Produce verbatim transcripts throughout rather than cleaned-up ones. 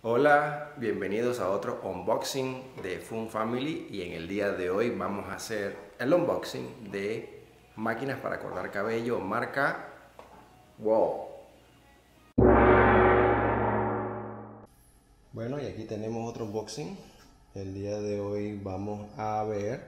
Hola, bienvenidos a otro unboxing de Fun Family y en el día de hoy vamos a hacer el unboxing de máquinas para cortar cabello marca Wahl. Bueno, y aquí tenemos otro unboxing. El día de hoy vamos a ver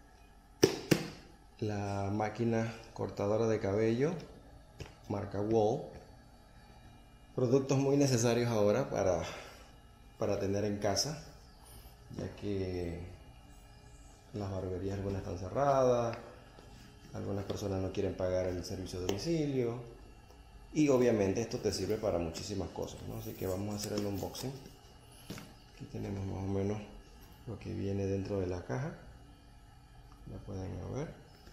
la máquina cortadora de cabello marca Wahl. Productos muy necesarios ahora para, para tener en casa, ya que las barberías algunas están cerradas, algunas personas no quieren pagar el servicio de domicilio y obviamente esto te sirve para muchísimas cosas, ¿no? Así que vamos a hacer el unboxing. Aquí tenemos más o menos lo que viene dentro de la caja, la pueden ver.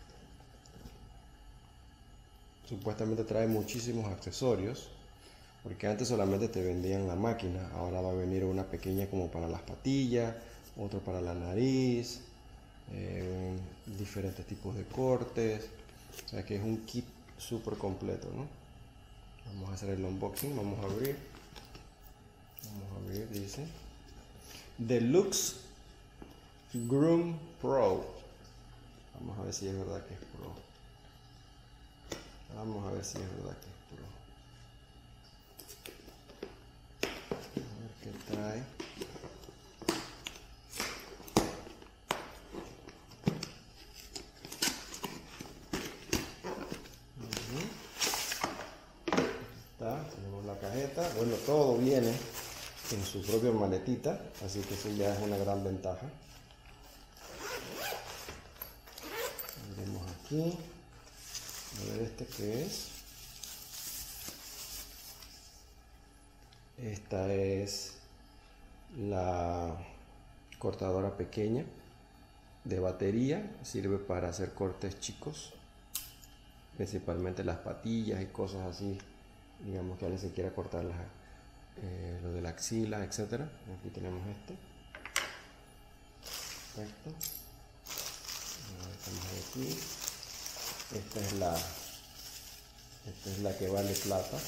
Supuestamente trae muchísimos accesorios, porque antes solamente te vendían la máquina, ahora va a venir una pequeña como para las patillas, otro para la nariz, eh, diferentes tipos de cortes, o sea que es un kit súper completo, ¿no? Vamos a hacer el unboxing, vamos a abrir, vamos a abrir, dice Deluxe Groom Pro. Vamos a ver si es verdad que es Pro. Vamos a ver si es verdad que es Pro. A ver qué trae. Está, tenemos la cajeta. Bueno, todo viene en su propia maletita, así que eso ya es una gran ventaja. Miremos aquí. A ver este qué es. Esta es la cortadora pequeña de batería, sirve para hacer cortes chicos, principalmente las patillas y cosas así, digamos que alguien se quiera cortar las, eh, lo de la axila, etcétera. Aquí tenemos este. Perfecto. Estamos aquí. Esta es la esta es la que vale plata.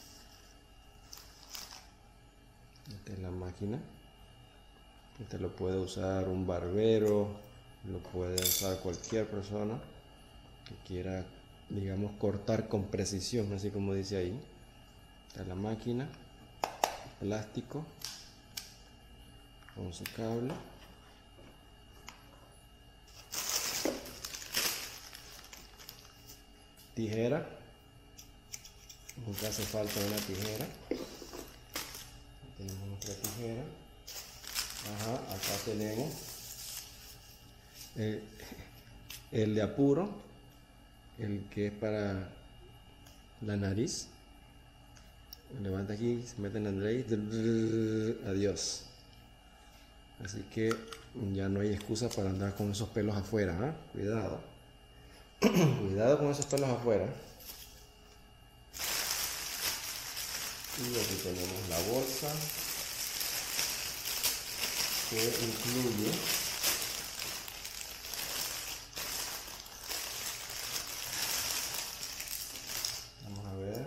Esta es la máquina. Este lo puede usar un barbero, lo puede usar cualquier persona que quiera, digamos, cortar con precisión, así como dice ahí. Esta es la máquina, plástico, con su cable. Tijera, nunca hace falta una tijera. Tenemos nuestra tijera. Ajá, acá tenemos el, el de apuro, el que es para la nariz. Levanta aquí, se mete en la nariz, adiós. Así que ya no hay excusa para andar con esos pelos afuera, ¿eh? Cuidado. Cuidado con esos pelos afuera. Y aquí tenemos la bolsa, que incluye vamos a ver,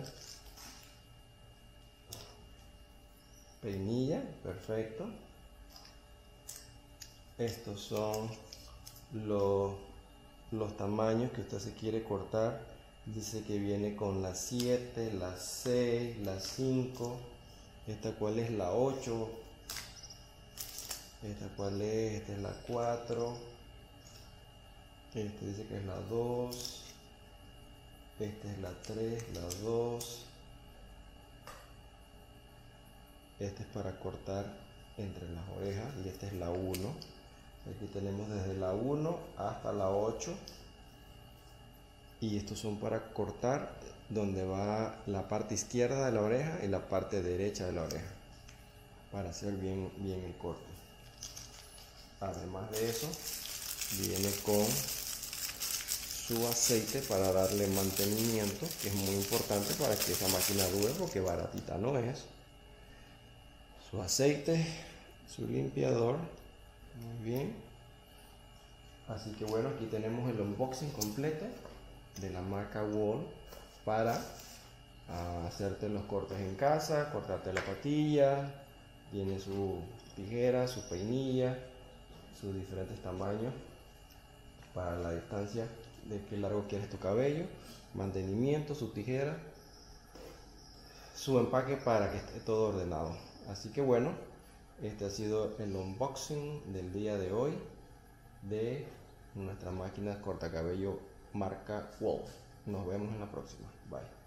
peinilla, perfecto. Estos son los, los tamaños que usted se quiere cortar. Dice que viene con la siete, la seis, la cinco. Esta cuál es la ocho. Esta cuál es, esta es la cuatro. Este dice que es la dos. Esta es la tres, la dos. Este es para cortar entre las orejas y esta es la uno. Aquí tenemos desde la uno hasta la ocho. Y estos son para cortar donde va la parte izquierda de la oreja y la parte derecha de la oreja, para hacer bien, bien el corte. Además de eso, viene con su aceite para darle mantenimiento, que es muy importante para que esa máquina dure, porque baratita no es. Su aceite, su limpiador, muy bien. Así que bueno, aquí tenemos el unboxing completo de la marca Wahl para uh, hacerte los cortes en casa, cortarte la patilla, Tiene su tijera, su peinilla, sus diferentes tamaños para la distancia de qué largo quieres tu cabello, mantenimiento, su tijera, su empaque para que esté todo ordenado. Así que bueno, este ha sido el unboxing del día de hoy de nuestra máquina cortacabello marca Wolf. Nos vemos en la próxima. Bye.